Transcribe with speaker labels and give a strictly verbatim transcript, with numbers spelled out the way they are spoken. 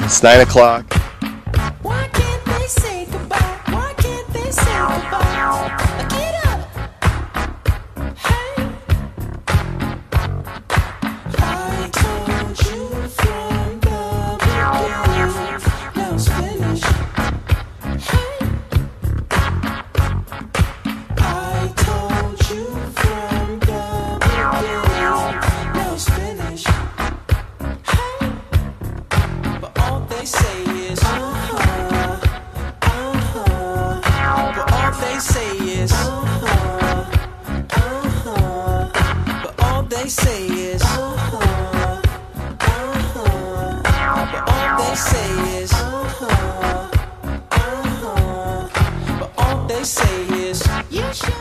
Speaker 1: It's nine o'clock.
Speaker 2: Why can't they say goodbye? Why can't they say goodbye? Get up! Hey! I told you from the beginning. Now it's finished. Hey! I told you from the beginning. Now it's finished. Hey! But all they say is uh-huh, uh-huh. But all they say is uh-huh, uh-huh. But all they say is uh-huh, uh-huh. But all they say is uh-huh, uh-huh. But all they say is you should